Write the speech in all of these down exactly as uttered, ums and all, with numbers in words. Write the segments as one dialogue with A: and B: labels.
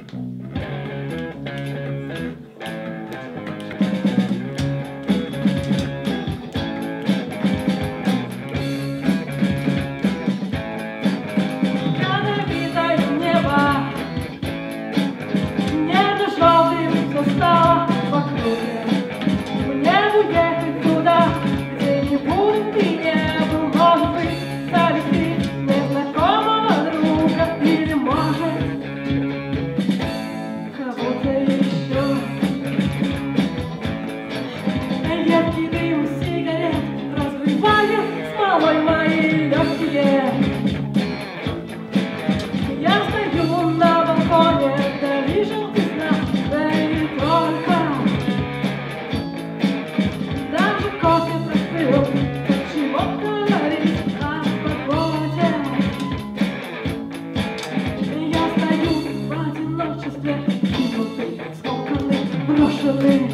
A: брошенный.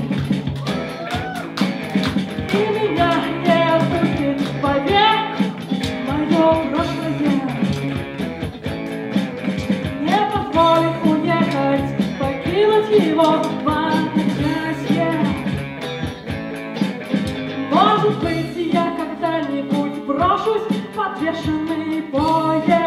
A: И меня не отпустит вовек мое прошлое. Не позволит уехать, покинуть его в одночасье. Может быть, я когда-нибудь брошусь в подвешенный поезд.